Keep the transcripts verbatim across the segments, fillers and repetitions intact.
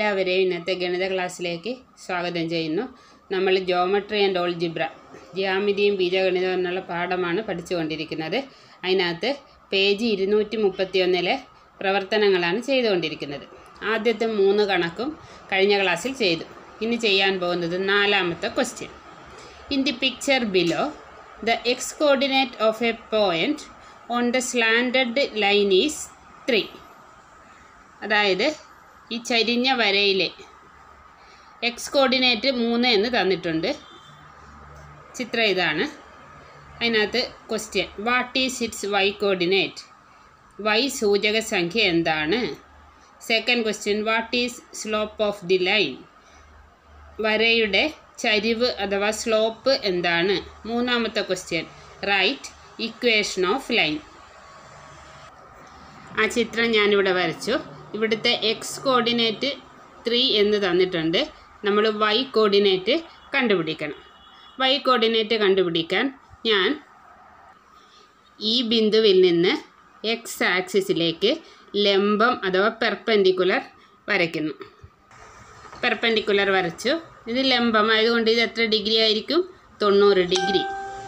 എല്ലാവരെയും ഇന്നത്തെ ഗണിത ക്ലാസ്സിലേക്ക് സ്വാഗതം ചെയ്യുന്നു. നമ്മൾ ജോമെട്രി ആൻഡ് ഓൾജിബ്ര, ജ്യാമിതിയും ബീജഗണിതവും എന്നുള്ള പാഠമാണ് പഠിച്ചുകൊണ്ടിരിക്കുന്നത്. അതിനകത്ത് പേജ് ഇരുന്നൂറ്റി മുപ്പത്തി ഒന്നിലെ പ്രവർത്തനങ്ങളാണ് ചെയ്തുകൊണ്ടിരിക്കുന്നത്. ആദ്യത്തെ മൂന്ന് കണക്കും കഴിഞ്ഞ ക്ലാസ്സിൽ ചെയ്തു. ഇനി ചെയ്യാൻ പോകുന്നത് നാലാമത്തെ question. In the picture below the X coordinate of a point on the slanted line is three. അതായത് ഈ ചരിഞ്ഞ വരയിലെ എക്സ് കോർഡിനേറ്റ് മൂന്ന് എന്ന് തന്നിട്ടുണ്ട്. ചിത്രം ഇതാണ്. അതിനകത്ത് question, what is its Y coordinate? Y സൂചക സംഖ്യ എന്താണ്? Second question, what is slope of the line? വരയുടെ ചരിവ് അഥവാ സ്ലോപ്പ് എന്താണ്? മൂന്നാമത്തെ question, write equation of line. ആ ചിത്രം ഞാനിവിടെ വരച്ചു. ഇവിടുത്തെ എക്സ് കോർഡിനേറ്റ് ത്രീ എന്ന് തന്നിട്ടുണ്ട്. നമ്മൾ വൈ കോർഡിനേറ്റ് കണ്ടുപിടിക്കണം. വൈ കോർഡിനേറ്റ് കണ്ടുപിടിക്കാൻ ഞാൻ ഈ ബിന്ദുവിൽ നിന്ന് എക്സ് ആക്സിസിലേക്ക് ലംബം അഥവാ പെർപെൻഡിക്കുലർ വരയ്ക്കുന്നു. പെർപെൻഡിക്കുലർ വരച്ചു. ഇത് ലംബം ആയതുകൊണ്ട് ഇത് എത്ര ഡിഗ്രി ആയിരിക്കും? തൊണ്ണൂറ് ഡിഗ്രി.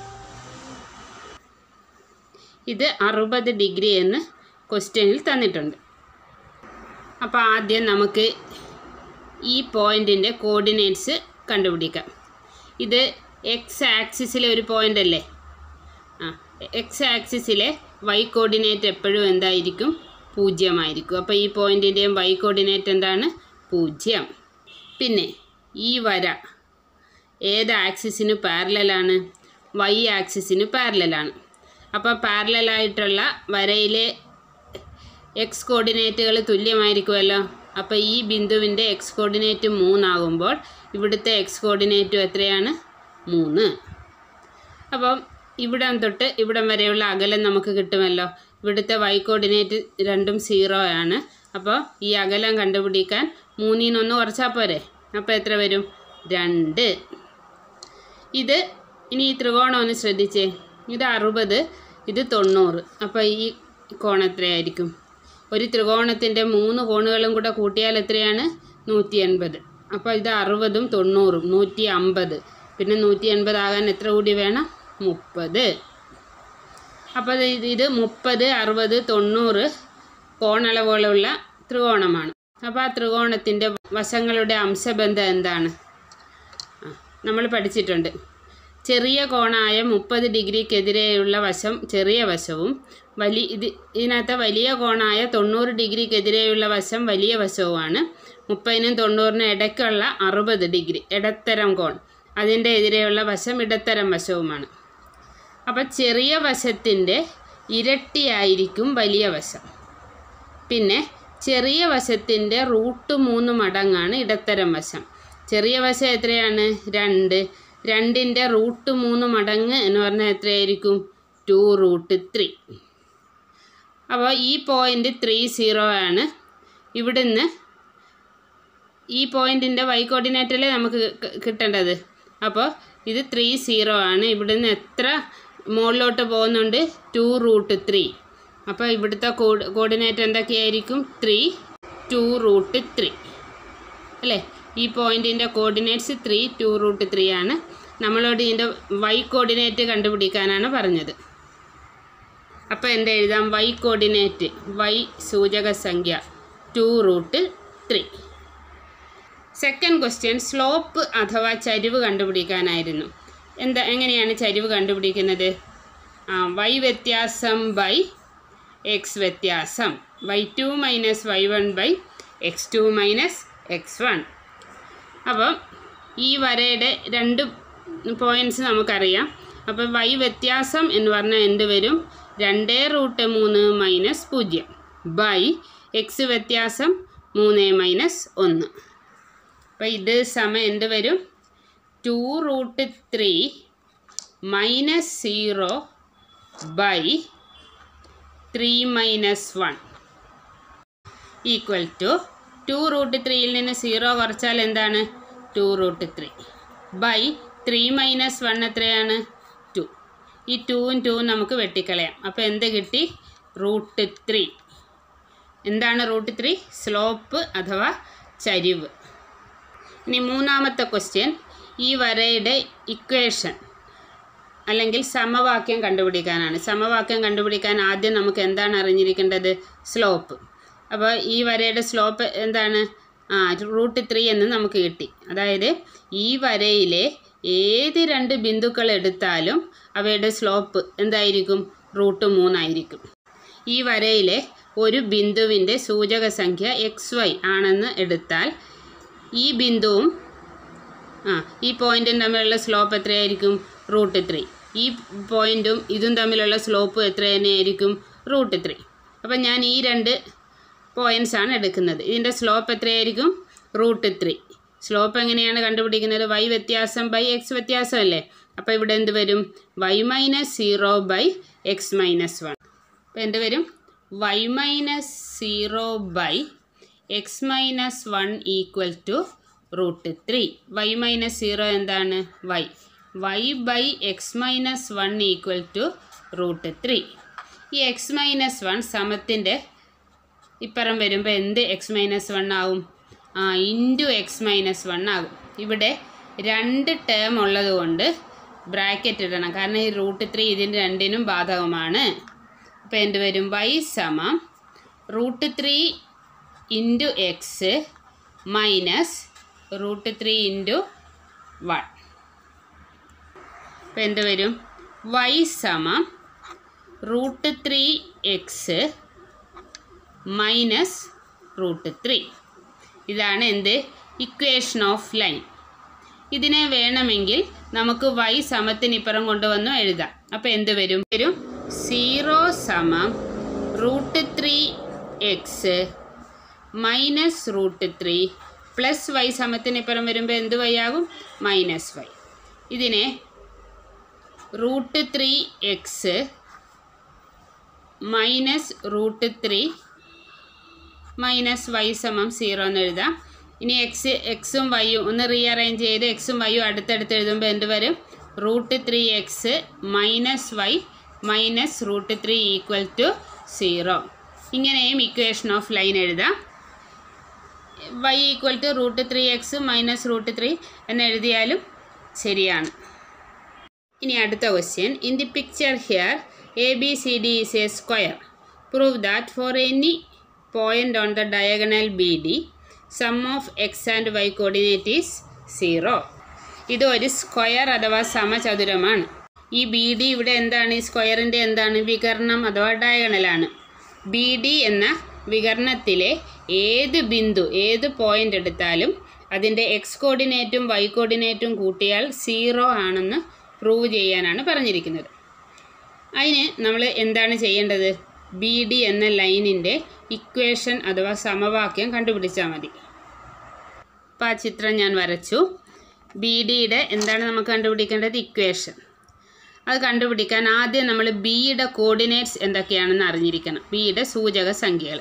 ഇത് അറുപത് ഡിഗ്രി എന്ന് ക്വസ്റ്റ്യനിൽ തന്നിട്ടുണ്ട്. അപ്പോൾ ആദ്യം നമുക്ക് ഈ പോയിൻറ്റിൻ്റെ കോർഡിനേറ്റ്സ് കണ്ടുപിടിക്കാം. ഇത് എക്സ് ആക്സിസിലെ ഒരു പോയിൻ്റ് അല്ലേ? ആ എക്സ് ആക്സിസിലെ വൈ കോർഡിനേറ്റ് എപ്പോഴും എന്തായിരിക്കും? പൂജ്യമായിരിക്കും. അപ്പോൾ ഈ പോയിൻറ്റിൻ്റെയും വൈ കോർഡിനേറ്റ് എന്താണ്? പൂജ്യം. പിന്നെ ഈ വര ഏത് ആക്സിസിന് പാരലലാണ്? വൈ ആക്സിസിന് പാരലലാണ്. അപ്പോൾ പാരലലായിട്ടുള്ള വരയിലെ എക്സ് കോർഡിനേറ്റുകൾ തുല്യമായിരിക്കുമല്ലോ. അപ്പോൾ ഈ ബിന്ദുവിൻ്റെ എക്സ് കോർഡിനേറ്റ് മൂന്നാകുമ്പോൾ ഇവിടുത്തെ എക്സ് കോർഡിനേറ്റും എത്രയാണ്? മൂന്ന്. അപ്പം ഇവിടം തൊട്ട് ഇവിടം വരെയുള്ള അകലം നമുക്ക് കിട്ടുമല്ലോ. ഇവിടുത്തെ വൈ കോർഡിനേറ്റ് രണ്ടും സീറോ ആണ്. അപ്പോൾ ഈ അകലം കണ്ടുപിടിക്കാൻ മൂന്നിൽ നിന്നൊന്ന് കുറച്ചാൽ പോരെ. അപ്പോൾ എത്ര വരും? രണ്ട്. ഇത് ഇനി ഈ ത്രികോണം ഒന്ന് ശ്രദ്ധിച്ചേ. ഇത് അറുപത്, ഇത് തൊണ്ണൂറ്. അപ്പോൾ ഈ കോണം എത്രയായിരിക്കും? ഒരു ത്രികോണത്തിൻ്റെ മൂന്ന് കോണുകളും കൂടെ കൂട്ടിയാൽ എത്രയാണ്? നൂറ്റി എൺപത്. അപ്പോൾ ഇത് അറുപതും തൊണ്ണൂറും നൂറ്റി അമ്പത്. പിന്നെ നൂറ്റി എൺപതാകാൻ എത്ര കൂടി വേണം? മുപ്പത്. അപ്പോൾ ഇത് മുപ്പത്, അറുപത്, തൊണ്ണൂറ് കോണളവുകളുള്ള ത്രികോണമാണ്. അപ്പോൾ ആ ത്രികോണത്തിൻ്റെ വശങ്ങളുടെ അംശബന്ധം എന്താണ്? നമ്മൾ പഠിച്ചിട്ടുണ്ട്. ചെറിയ കോണായ മുപ്പത് ഡിഗ്രിക്കെതിരെയുള്ള വശം ചെറിയ വശവും വലിയ ഇത് ഇതിനകത്ത് വലിയ കോണായ തൊണ്ണൂറ് ഡിഗ്രിക്കെതിരെയുള്ള വശം വലിയ വശവുമാണ്. മുപ്പതിനും തൊണ്ണൂറിനും ഇടയ്ക്കുള്ള അറുപത് ഡിഗ്രി ഇടത്തരം കോൺ, അതിൻ്റെ എതിരെയുള്ള വശം ഇടത്തരം വശവുമാണ്. അപ്പോൾ ചെറിയ വശത്തിൻ്റെ ഇരട്ടിയായിരിക്കും വലിയ വശം. പിന്നെ ചെറിയ വശത്തിൻ്റെ റൂട്ട് മൂന്ന് മടങ്ങാണ് ഇടത്തരം വശം. ചെറിയ വശം എത്രയാണ്? രണ്ട്. രണ്ടിൻ്റെ റൂട്ട് മൂന്ന് മടങ്ങ് എന്ന് പറഞ്ഞാൽ എത്രയായിരിക്കും? Two root three. അപ്പോൾ ഈ പോയിൻ്റ് ത്രീ സീറോ ആണ്. ഇവിടുന്ന് ഈ പോയിൻറ്റിൻ്റെ വൈ കോർഡിനേറ്റല്ലേ നമുക്ക് കിട്ടേണ്ടത്. അപ്പോൾ ഇത് ത്രീ സീറോ ആണ്. ഇവിടുന്ന് എത്ര മുകളിലോട്ട് പോകുന്നുണ്ട്? Two root three. അപ്പോൾ ഇവിടുത്തെ കോഡ് കോർഡിനേറ്റ് എന്തൊക്കെയായിരിക്കും? ത്രീ, ടു റൂട്ട് ത്രീ അല്ലേ? ഈ പോയിൻറ്റിൻ്റെ coordinates three, two root three ആണ്. നമ്മളോട് ഇതിൻ്റെ വൈ കോർഡിനേറ്റ് കണ്ടുപിടിക്കാനാണ് പറഞ്ഞത്. അപ്പോൾ എന്താ എഴുതാം? വൈ കോർഡിനേറ്റ്, വൈ സൂചക സംഖ്യ two root three. Second question, slope അഥവാ ചരിവ് കണ്ടുപിടിക്കാനായിരുന്നു. എന്താ എങ്ങനെയാണ് ചരിവ് കണ്ടുപിടിക്കുന്നത്? ആ വൈ വ്യത്യാസം ബൈ എക്സ് വ്യത്യാസം, Y two minus Y one by X two minus X one. അപ്പം ഈ വരയുടെ രണ്ട് പോയിൻറ്റ്സ് നമുക്കറിയാം. അപ്പോൾ വൈ വ്യത്യാസം എന്ന് പറഞ്ഞാൽ എന്ത് വരും? രണ്ട് റൂട്ട് മൂന്ന് മൈനസ് പൂജ്യം ബൈ എക്സ് വ്യത്യാസം മൂന്ന് മൈനസ് ഒന്ന്. അപ്പോൾ ഇത് സമയം എന്ത് വരും? Two root three minus zero by three minus one equal to two root ത്രീയിൽ നിന്ന് സീറോ കുറച്ചാൽ എന്താണ്? Two root three by three minus one എത്രയാണ്? ടു. ഈ ടൂവും ടൂവും നമുക്ക് വെട്ടിക്കളയാം. അപ്പോൾ എന്ത് കിട്ടി? Root three. എന്താണ് റൂട്ട് ത്രീ? സ്ലോപ്പ് അഥവാ ചരിവ്. ഇനി മൂന്നാമത്തെ ക്വസ്റ്റ്യൻ, ഈ വരയുടെ ഇക്വേഷൻ അല്ലെങ്കിൽ സമവാക്യം കണ്ടുപിടിക്കാനാണ്. സമവാക്യം കണ്ടുപിടിക്കാൻ ആദ്യം നമുക്ക് എന്താണ് അറിഞ്ഞിരിക്കേണ്ടത്? സ്ലോപ്പ്. അപ്പോൾ ഈ വരയുടെ സ്ലോപ്പ് എന്താണ്? ആ റൂട്ട് ത്രീ എന്ന് നമുക്ക് കിട്ടി. അതായത് ഈ വരയിലെ ഏത് രണ്ട് ബിന്ദുക്കൾ എടുത്താലും അവയുടെ സ്ലോപ്പ് എന്തായിരിക്കും? റൂട്ട് മൂന്നായിരിക്കും. ഈ വരയിലെ ഒരു ബിന്ദുവിൻ്റെ സൂചക സംഖ്യ എക്സ് വൈ ആണെന്ന് എടുത്താൽ ഈ ബിന്ദുവും ആ ഈ പോയിൻറ്റും തമ്മിലുള്ള സ്ലോപ്പ് എത്രയായിരിക്കും? Root three. ഈ പോയിൻറ്റും ഇതും തമ്മിലുള്ള സ്ലോപ്പ് എത്ര തന്നെയായിരിക്കും? Root three. അപ്പം ഞാൻ ഈ രണ്ട് പോയിൻറ്റ്സാണ് എടുക്കുന്നത്. ഇതിൻ്റെ സ്ലോപ്പ് എത്രയായിരിക്കും? Root three. സ്ലോപ്പ് എങ്ങനെയാണ് കണ്ടുപിടിക്കുന്നത്? വൈ വ്യത്യാസം ബൈ എക്സ് വ്യത്യാസം അല്ലേ? അപ്പോൾ ഇവിടെ എന്ത് വരും? Y minus zero by X minus one. അപ്പോൾ എന്ത് വരും? Y minus zero by X minus one equal to root three. Y minus zero എന്താണ്? Y. Y by X minus one equal to root three. ഈ X minus one സമത്തിൻ്റെ ഇപ്പുറം വരുമ്പോൾ എന്ത് X minus one ആവും? ആ ഇൻറ്റു എക്സ് മൈനസ് വൺ ആകും. ഇവിടെ രണ്ട് ടേം ഉള്ളത് കൊണ്ട് ബ്രാക്കറ്റ് ഇടണം, കാരണം ഈ റൂട്ട് ത്രീ ഇതിന് രണ്ടിനും ബാധകമാണ്. അപ്പോൾ എന്ത് വരും? വൈ സമം root three into X minus root three into one. അപ്പോൾ എന്ത് വരും? വൈ സമം root three X minus root three. ഇതാണ് എന്ത്? Equation of line. ഇതിനെ വേണമെങ്കിൽ നമുക്ക് വൈ സമത്തിനിപ്പുറം കൊണ്ടുവന്നു എഴുതാം. അപ്പോൾ എന്ത് വരും? വരും സീറോ സമം root three X minus root three plus Y സമത്തിനിപ്പുറം വരുമ്പോൾ എന്ത് വൈ ആകും? Minus Y. ഇതിനെ root three X minus root three minus Y സമം സീറോ എന്ന് എഴുതാം. ഇനി എക്സ് എക്സും വൈയും ഒന്ന് റീഅറേഞ്ച് ചെയ്ത് എക്സും വൈയും അടുത്തടുത്ത് എഴുതുമ്പോൾ എന്ത് വരും? Root three X minus Y minus root three equal to zero. ഇങ്ങനെയും ഇക്വേഷൻ ഓഫ് ലൈൻ എഴുതാം. Y equal to root three X minus root three എന്ന് എഴുതിയാലും ശരിയാണ്. ഇനി അടുത്ത question, in the picture here A B C D is a square. Prove that for any point on the diagonal B D sum of X and Y coordinate is zero. ഇത് ഒരു square അഥവാ സമചതുരമാണ്. ഈ B D ഇവിടെ എന്താണ്? ഈ സ്ക്വയറിൻ്റെ എന്താണ്? വികർണം അഥവാ ഡയഗണലാണ്. ബി ഡി എന്ന വികർണത്തിലെ ഏത് ബിന്ദു ഏത് പോയിൻ്റ് എടുത്താലും അതിൻ്റെ എക്സ് കോർഡിനേറ്റും വൈ കോർഡിനേറ്റും കൂട്ടിയാൽ സീറോ ആണെന്ന് പ്രൂവ് ചെയ്യാനാണ് പറഞ്ഞിരിക്കുന്നത്. അതിന് നമ്മൾ എന്താണ് ചെയ്യേണ്ടത്? ബി ഡി എന്ന ലൈനിൻ്റെ ഇക്വേഷൻ അഥവാ സമവാക്യം കണ്ടുപിടിച്ചാൽ മതി. അപ്പോൾ ആ ചിത്രം ഞാൻ വരച്ചു. ബി ഡിയുടെ എന്താണ് നമുക്ക് കണ്ടുപിടിക്കേണ്ടത്? ഇക്വേഷൻ. അത് കണ്ടുപിടിക്കാൻ ആദ്യം നമ്മൾ ബിയുടെ കോർഡിനേറ്റ്സ് എന്തൊക്കെയാണെന്ന് അറിഞ്ഞിരിക്കണം. ബിയുടെ സൂചക സംഖ്യകൾ.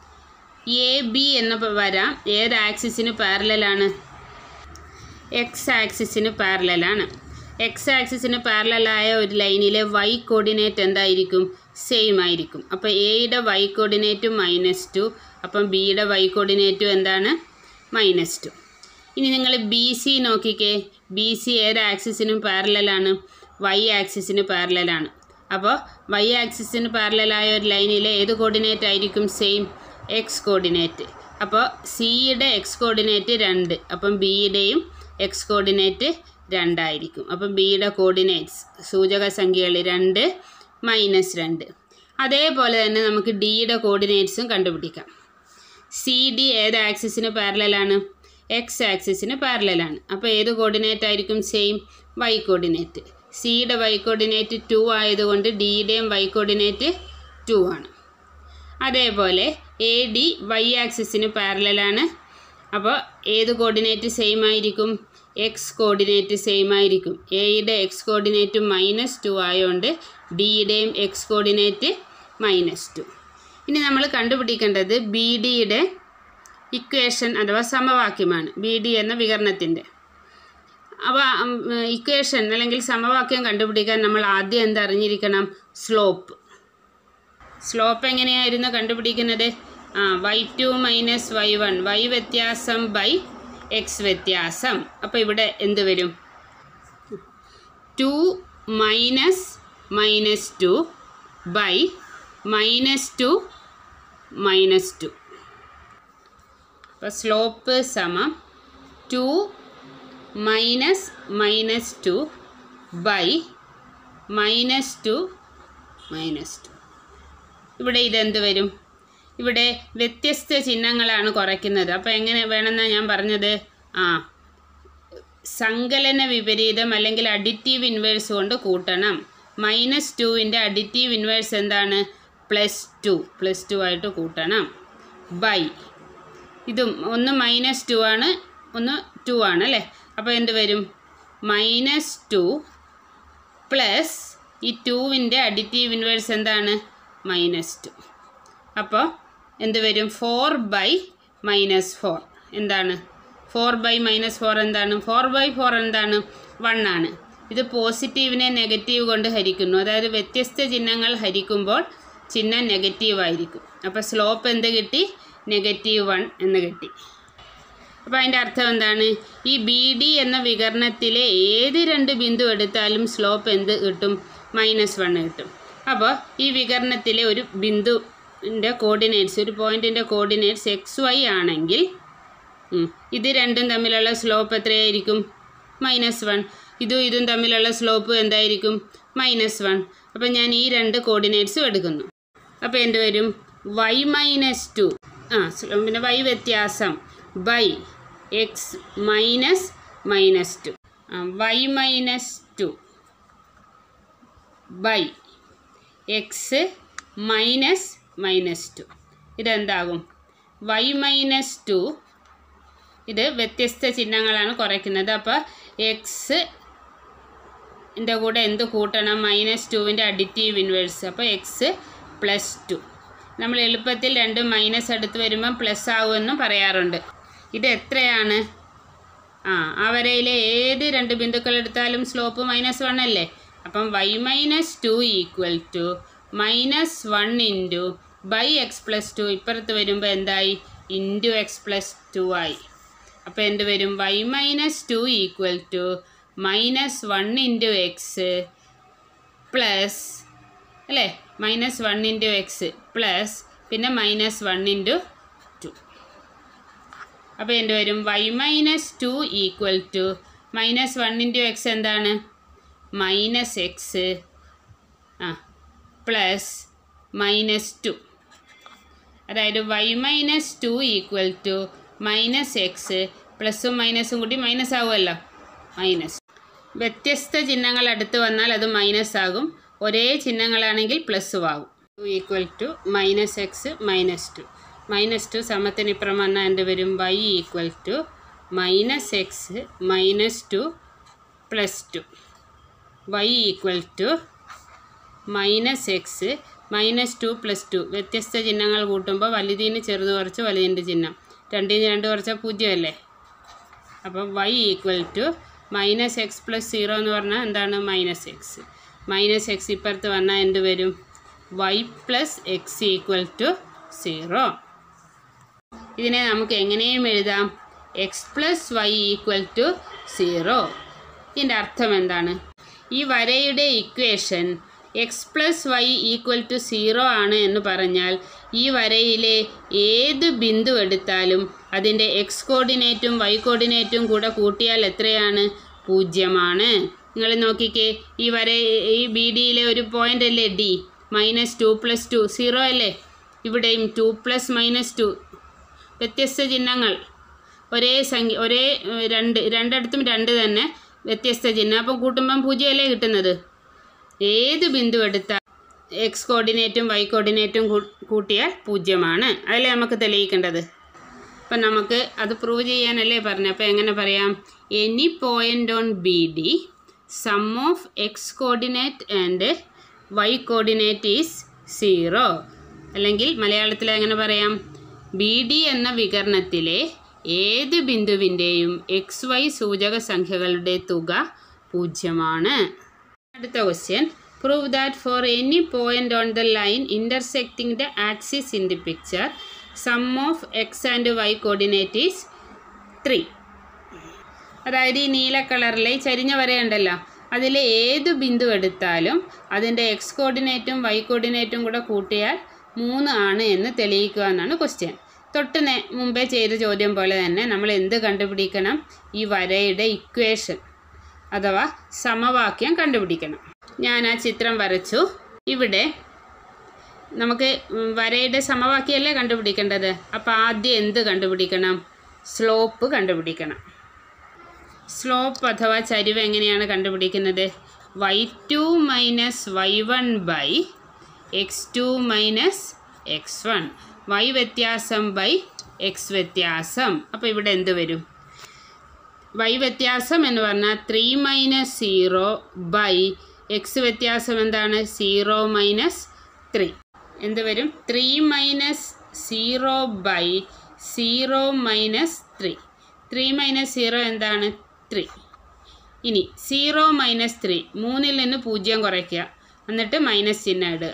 എ ബി എന്ന വര ഏത് ആക്സിസിന് പാരലലാണ്? എക്സ് ആക്സിസിന് പാരലലാണ്. എക്സ് ആക്സിസിന് പാരലലായ ഒരു ലൈനിലെ വൈ കോർഡിനേറ്റ് എന്തായിരിക്കും? സെയിം ആയിരിക്കും. അപ്പോൾ എയുടെ വൈ കോർഡിനേറ്റും മൈനസ് ടു, അപ്പം ബിയുടെ വൈ കോർഡിനേറ്റും എന്താണ്? Minus two. ഇനി നിങ്ങൾ ബി സി നോക്കിക്കേ. ബി സി ഏത് ആക്സിസിനും പാരലലാണ്? വൈ ആക്സിസിന് പാരലലാണ്. അപ്പോൾ വൈ ആക്സിസിന് പാരലലായ ഒരു ലൈനിലെ ഏത് കോർഡിനേറ്റ് ആയിരിക്കും? Same X coordinate. അപ്പോൾ സിയുടെ എക്സ് കോർഡിനേറ്റ് രണ്ട്, അപ്പം ബിയുടെയും എക്സ് കോർഡിനേറ്റ് രണ്ടായിരിക്കും. അപ്പം ബിയുടെ കോർഡിനേറ്റ്സ് സൂചക സംഖ്യകൾ രണ്ട് മൈനസ് രണ്ട്. അതേപോലെ തന്നെ നമുക്ക് ഡിയുടെ കോർഡിനേറ്റ്സും കണ്ടുപിടിക്കാം. സി ഡി ഏത് ആക്സിസിന് പാരലലാണ്? എക്സ് ആക്സിസിന് പാരലലാണ്. അപ്പോൾ ഏത് കോർഡിനേറ്റ് ആയിരിക്കും? Same Y coordinate. സിയുടെ വൈ കോർഡിനേറ്റ് ടു ആയതുകൊണ്ട് ഡിയുടെയും വൈ കോർഡിനേറ്റ് ടു ആണ്. അതേപോലെ എ ഡി വൈ ആക്സിസിന് പാരലലാണ്. അപ്പോൾ ഏത് കോർഡിനേറ്റ് സെയിം ആയിരിക്കും? എക്സ് കോർഡിനേറ്റ് സെയിം ആയിരിക്കും. എയുടെ എക്സ് കോർഡിനേറ്റ് മൈനസ് ടു ആയതുകൊണ്ട് ഡിയുടെയും എക്സ് കോർഡിനേറ്റ് മൈനസ് ടു. ഇനി നമ്മൾ കണ്ടുപിടിക്കേണ്ടത് ബി ഡിയുടെ ഇക്വേഷൻ അഥവാ സമവാക്യമാണ്. ബി ഡി എന്ന വികരണത്തിൻ്റെ. അപ്പോൾ ഇക്വേഷൻ അല്ലെങ്കിൽ സമവാക്യം കണ്ടുപിടിക്കാൻ നമ്മൾ ആദ്യം എന്തറിഞ്ഞിരിക്കണം? സ്ലോപ്പ്. സ്ലോപ്പ് എങ്ങനെയായിരുന്നു കണ്ടുപിടിക്കുന്നത്? ആ Y two minus Y one, Y വ്യത്യാസം ബൈ എക്സ് വ്യത്യാസം. അപ്പോൾ ഇവിടെ എന്ത് വരും? Two minus minus two by minus two minus two. അപ്പോൾ സ്ലോപ്പ് സമം two minus minus two by minus two minus two. ഇവിടെ ഇതെന്ത് വരും? ഇവിടെ വ്യത്യസ്ത ചിഹ്നങ്ങളാണ് കുറയ്ക്കുന്നത്. അപ്പോൾ എങ്ങനെ വേണമെന്നാണ് ഞാൻ പറഞ്ഞത്? ആ സങ്കലന വിപരീതം അല്ലെങ്കിൽ അഡിറ്റീവ് ഇൻവേഴ്സ് കൊണ്ട് കൂട്ടണം. മൈനസ് ടുവിൻ്റെ അഡിറ്റീവ് ഇൻവേഴ്സ് എന്താണ്? Plus two. പ്ലസ് ടു ആയിട്ട് കൂട്ടണം. ബൈ ഇതും ഒന്ന് മൈനസ് ടു ആണ്, ഒന്ന് ടു ആണ് അല്ലേ? അപ്പോൾ എന്ത് വരും? മൈനസ് ടു പ്ലസ് ഈ ടുവിൻ്റെ അഡിറ്റീവ് ഇൻവേഴ്സ് എന്താണ്? Minus two. അപ്പോൾ എന്ത് വരും? Four by minus four. എന്താണ് ഫോർ ബൈ മൈനസ് ഫോർ? എന്താണ് ഫോർ ബൈ ഫോർ? എന്താണ് വൺ ആണ്. ഇത് പോസിറ്റീവിനെ നെഗറ്റീവ് കൊണ്ട് ഹരിക്കുന്നു. അതായത് വ്യത്യസ്ത ചിഹ്നങ്ങൾ ഹരിക്കുമ്പോൾ ചിഹ്നം നെഗറ്റീവ് ആയിരിക്കും. അപ്പോൾ സ്ലോപ്പ് എന്ത് കിട്ടി? നെഗറ്റീവ് വൺ എന്ന് കിട്ടി. അപ്പോൾ അതിൻ്റെ അർത്ഥം എന്താണ്? ഈ ബി ഡി എന്ന വികരണത്തിലെ ഏത് രണ്ട് ബിന്ദു എടുത്താലും സ്ലോപ്പ് എന്ത് കിട്ടും? മൈനസ് വൺ കിട്ടും. അപ്പോൾ ഈ വികരണത്തിലെ ഒരു ബിന്ദുവിൻ്റെ കോർഡിനേറ്റ്സ്, ഒരു പോയിൻറ്റിൻ്റെ കോർഡിനേറ്റ്സ് എക്സ് വൈ ആണെങ്കിൽ ഇത് രണ്ടും തമ്മിലുള്ള സ്ലോപ്പ് എത്രയായിരിക്കും? Minus one. ഇതും ഇതും തമ്മിലുള്ള സ്ലോപ്പ് എന്തായിരിക്കും? Minus one. അപ്പോൾ ഞാൻ ഈ രണ്ട് കോർഡിനേറ്റ്സും എടുക്കുന്നു. അപ്പോൾ എന്ത് വരും? വൈ മൈനസ് ടു, ആ പിന്നെ വൈ വ്യത്യാസം by X minus minus two. ആ Y minus two by X minus minus two. ഇതെന്താകും? വൈ മൈനസ് ടു, ഇത് വ്യത്യസ്ത ചിഹ്നങ്ങളാണ് കുറയ്ക്കുന്നത്. അപ്പോൾ എക്സ് ൻ്റെ കൂടെ എന്ത് കൂട്ടണം? മൈനസ് ടുവിൻ്റെ അഡിറ്റീവ് ഇൻവേഴ്സ്. അപ്പോൾ എക്സ് പ്ലസ് ടു. നമ്മൾ എളുപ്പത്തിൽ രണ്ട് മൈനസ് അടുത്ത് വരുമ്പം പ്ലസ് ആകുമെന്നും പറയാറുണ്ട്. ഇത് എത്രയാണ്? ആ ആ വരയിലെ ഏത് രണ്ട് ബിന്ദുക്കൾ എടുത്താലും സ്ലോപ്പ് മൈനസ് വൺ അല്ലേ? അപ്പം Y minus two equal to minus one into by X plus two. ഇപ്പുറത്ത് വരുമ്പോൾ എന്തായി? ഇൻറ്റു എക്സ് പ്ലസ് ടു ആയി. അപ്പോൾ എന്ത് വരും? Y minus two equal to minus one into X plus അല്ലേ? Minus one into X plus പിന്നെ minus one into two. അപ്പോൾ എന്ത് വരും? Y minus two equal to minus one into X എന്താണ്? മൈനസ് എക്സ് ആ പ്ലസ് മൈനസ് ടു. അതായത് Y minus two equal to minus X പ്ലസും മൈനസും കൂടി മൈനസ് ആകുമല്ലോ, മൈനസ്. വ്യത്യസ്ത ചിഹ്നങ്ങൾ അടുത്ത് വന്നാൽ അത് മൈനസ് ആകും. ഒരേ ചിഹ്നങ്ങളാണെങ്കിൽ പ്ലസ്സും ആകും. Two equal to minus X minus two. Minus two സമത്തിന് ഇപ്പുറം വന്നാൽ എന്ത് വരും? Y equal to minus X minus two plus two. Y equal to minus X minus two plus two. വ്യത്യസ്ത ചിഹ്നങ്ങൾ കൂട്ടുമ്പോൾ വലുതിന് ചെറുത് കുറച്ച് വലുതിൻ്റെ ചിഹ്നം, രണ്ടിന് രണ്ട് കുറച്ചാൽ പൂജ്യമല്ലേ? അപ്പം Y equal to minus X plus zero എന്ന് പറഞ്ഞാൽ എന്താണ്? Minus X. മൈനസ് എക്സ് ഇപ്പുറത്ത് വന്നാൽ എന്ത് വരും? Y plus X equal to zero. ഇതിനെ നമുക്ക് എങ്ങനെയും എഴുതാം? X plus Y equal to zero. ഇതിൻ്റെ അർത്ഥം എന്താണ്? ഈ വരയുടെ equation X plus Y equal to zero ആണ് എന്ന് പറഞ്ഞാൽ ഈ വരയിലെ ഏത് ബിന്ദു എടുത്താലും അതിൻ്റെ എക്സ് കോർഡിനേറ്റും വൈ കോർഡിനേറ്റും കൂടെ കൂട്ടിയാൽ എത്രയാണ്? പൂജ്യമാണ്. നിങ്ങൾ നോക്കിക്കേ, ഈ വര ഈ ബി ഡിയിലെ ഒരു പോയിൻ്റ് അല്ലേ D? Minus two plus two zero അല്ലേ? ഇവിടെയും ടു പ്ലസ് മൈനസ് ടു. വ്യത്യസ്ത ചിഹ്നങ്ങൾ, ഒരേ സംഖ്യ, ഒരേ രണ്ട് രണ്ടിടത്തും രണ്ട് തന്നെ വ്യത്യസ്ത ചിഹ്നം. അപ്പം കൂട്ടുമ്പം പൂജ്യമല്ലേ കിട്ടുന്നത്? ഏത് ബിന്ദു എടുത്താൽ എക്സ് കോർഡിനേറ്റും വൈ കോർഡിനേറ്റും കൂട്ടിയാൽ പൂജ്യമാണ്. അതല്ലേ നമുക്ക് തെളിയിക്കേണ്ടത്. അപ്പം നമുക്ക് അത് പ്രൂവ് ചെയ്യാനല്ലേ പറഞ്ഞു. അപ്പോൾ എങ്ങനെ പറയാം? Any point on B D sum of X coordinate and Y coordinate is zero. അല്ലെങ്കിൽ മലയാളത്തിൽ എങ്ങനെ പറയാം? ബി ഡി എന്ന വികരണത്തിലെ ഏത് ബിന്ദുവിൻ്റെയും എക്സ് വൈ സൂചക സംഖ്യകളുടെ തുക പൂജ്യമാണ്. അടുത്ത question, prove that for any point on the line intersecting the axis in the picture sum of X and Y coordinate is three. അതായത് ഈ നീല കളറിലെ ചരിഞ്ഞ വരയുണ്ടല്ലോ, അതിൽ ഏത് ബിന്ദു എടുത്താലും അതിൻ്റെ എക്സ് കോർഡിനേറ്റും വൈ കോർഡിനേറ്റും കൂടെ കൂട്ടിയാൽ മൂന്ന് ആണ് എന്ന് തെളിയിക്കുക എന്നാണ് ക്വസ്റ്റ്യൻ. തൊട്ട് നേ മുമ്പേ ചെയ്ത ചോദ്യം പോലെ തന്നെ നമ്മൾ എന്ത് കണ്ടുപിടിക്കണം? ഈ വരയുടെ ഇക്വേഷൻ അഥവാ സമവാക്യം കണ്ടുപിടിക്കണം. ഞാൻ ആ ചിത്രം വരച്ചു. ഇവിടെ നമുക്ക് വരയുടെ സമവാക്യമല്ലേ കണ്ടുപിടിക്കേണ്ടത്. അപ്പോൾ ആദ്യം എന്ത് കണ്ടുപിടിക്കണം? സ്ലോപ്പ് കണ്ടുപിടിക്കണം. സ്ലോപ്പ് അഥവാ ചരിവ് എങ്ങനെയാണ് കണ്ടുപിടിക്കുന്നത്? Y two minus Y one by X two minus X one. Y വ്യത്യാസം ബൈ എക്സ് വ്യത്യാസം. അപ്പോൾ ഇവിടെ എന്ത് വരും? വൈ വ്യത്യാസം എന്ന് പറഞ്ഞാൽ three minus zero by X വ്യത്യാസം എന്താണ്? Zero minus three. എന്ത് വരും? Three minus zero by zero minus three. Three minus zero എന്താണ്? ത്രീ. ഇനി സീറോ മൈനസ് ത്രീ, മൂന്നിൽ നിന്ന് പൂജ്യം കുറയ്ക്കുക, എന്നിട്ട് മൈനസ് ചിഹ്നം ഇടുക.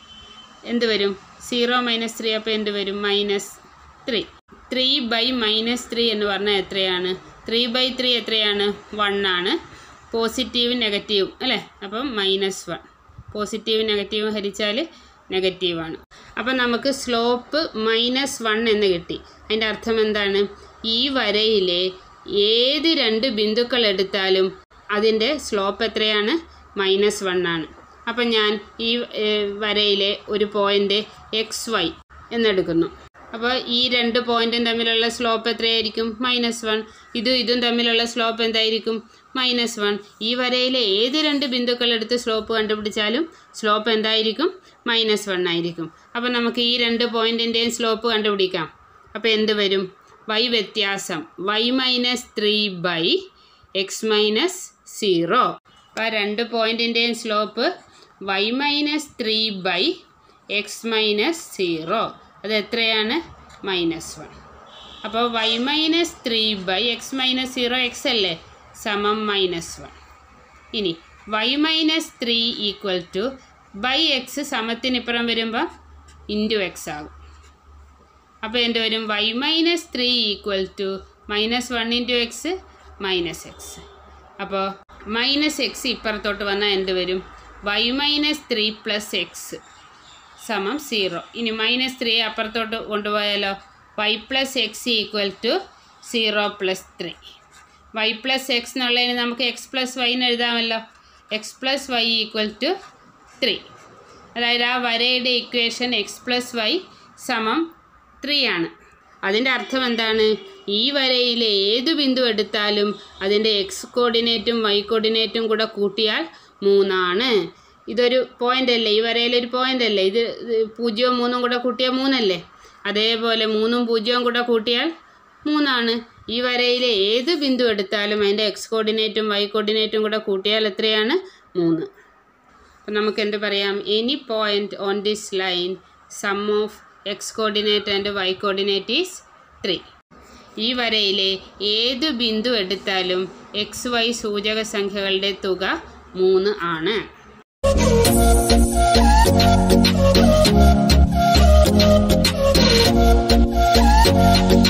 എന്ത് വരും? Zero minus three. അപ്പോൾ എന്ത് വരും? Minus three. Three by minus three എന്ന് പറഞ്ഞാൽ എത്രയാണ്? ത്രീ ബൈ ത്രീ എത്രയാണ്? വൺ ആണ്. പോസിറ്റീവും നെഗറ്റീവും അല്ലേ? അപ്പം മൈനസ് വൺ. പോസിറ്റീവും നെഗറ്റീവും ഹരിച്ചാൽ നെഗറ്റീവാണ്. അപ്പം നമുക്ക് സ്ലോപ്പ് മൈനസ് വൺ എന്ന് കിട്ടി. അതിൻ്റെ അർത്ഥം എന്താണ്? ഈ വരയിലെ ഏത് രണ്ട് ബിന്ദുക്കൾ എടുത്താലും അതിൻ്റെ സ്ലോപ്പ് എത്രയാണ്? മൈനസ് വൺ ആണ്. അപ്പം ഞാൻ ഈ വരയിലെ ഒരു പോയിൻ്റ് എക്സ് വൈ എന്നെടുക്കുന്നു. അപ്പോൾ ഈ രണ്ട് പോയിൻറ്റും തമ്മിലുള്ള സ്ലോപ്പ് എത്രയായിരിക്കും? Minus one. ഇതും ഇതും തമ്മിലുള്ള സ്ലോപ്പ് എന്തായിരിക്കും? Minus one. ഈ വരയിലെ ഏത് രണ്ട് ബിന്ദുക്കൾ എടുത്ത് സ്ലോപ്പ് കണ്ടുപിടിച്ചാലും സ്ലോപ്പ് എന്തായിരിക്കും? മൈനസ് വൺ ആയിരിക്കും. അപ്പോൾ നമുക്ക് ഈ രണ്ട് പോയിൻറ്റിൻ്റെയും സ്ലോപ്പ് കണ്ടുപിടിക്കാം. അപ്പോൾ എന്ത് വരും? വൈ വ്യത്യാസം Y minus three by X minus zero. അപ്പോൾ രണ്ട് പോയിൻറ്റിൻ്റെയും slope Y minus three by X minus zero. അത് എത്രയാണ്? Minus one. അപ്പോൾ Y minus three by X minus zero X അല്ലേ? സമം മൈനസ് വൺ. ഇനി Y minus three equal to by X സമത്തിനിപ്പുറം വരുമ്പോൾ ഇൻറ്റു എക്സ് ആകും. അപ്പോൾ എന്ത് വരും? Y minus three equal to minus one into X minus X. അപ്പോൾ മൈനസ് എക്സ് ഇപ്പുറത്തോട്ട് വന്നാൽ എന്ത് വരും? Y minus three plus X സമം സീറോ. ഇനി മൈനസ് ത്രീ അപ്പുറത്തോട്ട് കൊണ്ടുപോയാലോ? Y plus X equal to zero plus three. Y plus X എന്നുള്ളതിന് നമുക്ക് എക്സ് പ്ലസ് വൈ എന്ന് എഴുതാമല്ലോ. X plus Y equal to three. അതായത് ആ വരയുടെ ഇക്വേഷൻ എക്സ് പ്ലസ് വൈ സമം ത്രീ ആണ്. അതിൻ്റെ അർത്ഥം എന്താണ്? ഈ വരയിലെ ഏത് ബിന്ദു എടുത്താലും അതിൻ്റെ എക്സ് കോർഡിനേറ്റും വൈ കോർഡിനേറ്റും കൂടെ കൂട്ടിയാൽ മൂന്നാണ്. ഇതൊരു പോയിൻ്റ് അല്ലേ? ഈ വരയിലൊരു പോയിൻ്റ് അല്ലേ? ഇത് പൂജ്യവും മൂന്നും കൂടെ കൂട്ടിയാൽ മൂന്നല്ലേ? അതേപോലെ മൂന്നും പൂജ്യവും കൂടെ കൂട്ടിയാൽ മൂന്നാണ്. ഈ വരയിലെ ഏത് ബിന്ദു എടുത്താലും അതിൻ്റെ എക്സ് കോർഡിനേറ്റും വൈ കോർഡിനേറ്റും കൂടെ കൂട്ടിയാൽ എത്രയാണ്? മൂന്ന്. അപ്പം നമുക്ക് എന്ത് പറയാം? Any point on this line sum of X coordinate and Y coordinate is three. ഈ വരയിലെ ഏത് ബിന്ദു എടുത്താലും എക്സ് വൈ സൂചക സംഖ്യകളുടെ തുക മൂന്ന് ആണ്. Thank you.